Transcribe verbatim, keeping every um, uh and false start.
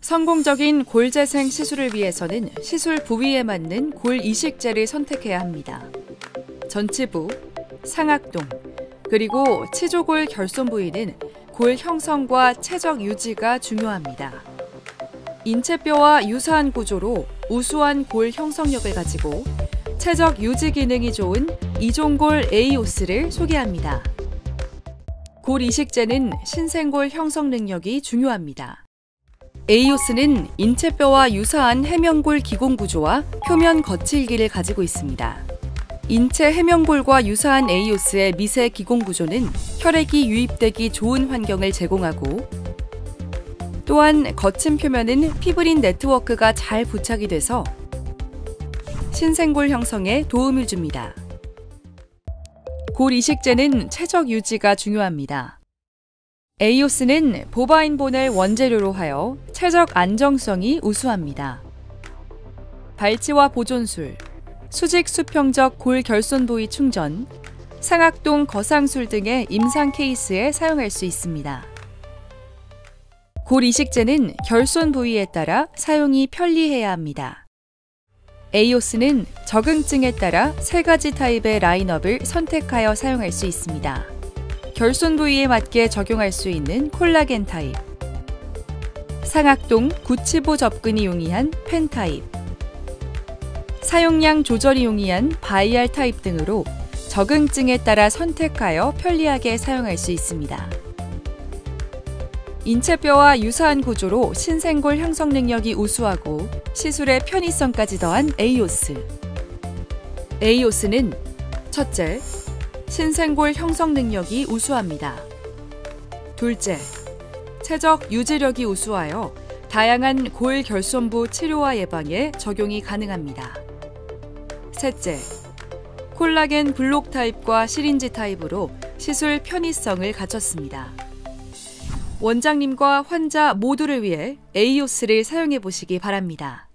성공적인 골 재생 시술을 위해서는 시술 부위에 맞는 골 이식제를 선택해야 합니다. 전치부, 상악동, 그리고 치조골 결손 부위는 골 형성과 최적 유지가 중요합니다. 인체뼈와 유사한 구조로 우수한 골 형성력을 가지고 최적 유지 기능이 좋은 이종골 에이오스를 소개합니다. 골 이식제는 신생골 형성 능력이 중요합니다. 에이오스는 인체뼈와 유사한 해면골 기공 구조와 표면 거칠기를 가지고 있습니다. 인체 해면골과 유사한 에이오스의 미세 기공 구조는 혈액이 유입되기 좋은 환경을 제공하고, 또한 거친 표면은 피브린 네트워크가 잘 부착이 돼서 신생골 형성에 도움을 줍니다. 골 이식제는 최적 유지가 중요합니다. 에이오스는 보바인본을 원재료로 하여 최적 안정성이 우수합니다. 발치와 보존술, 수직 수평적 골 결손 부위 충전, 상악동 거상술 등의 임상 케이스에 사용할 수 있습니다. 골 이식제는 결손 부위에 따라 사용이 편리해야 합니다. 에이오스는 적응증에 따라 세 가지 타입의 라인업을 선택하여 사용할 수 있습니다. 결손 부위에 맞게 적용할 수 있는 콜라겐 타입, 상악동 구치보 접근이 용이한 펜 타입, 사용량 조절이 용이한 바이알 타입 등으로 적응증에 따라 선택하여 편리하게 사용할 수 있습니다. 인체뼈와 유사한 구조로 신생골 형성 능력이 우수하고 시술의 편의성까지 더한 에이오스. 에이오스는 첫째, 신생골 형성 능력이 우수합니다. 둘째, 최적 유지력이 우수하여 다양한 골 결손부 치료와 예방에 적용이 가능합니다. 셋째, 콜라겐 블록 타입과 시린지 타입으로 시술 편의성을 갖췄습니다. 원장님과 환자 모두를 위해 에이오스를 사용해 보시기 바랍니다.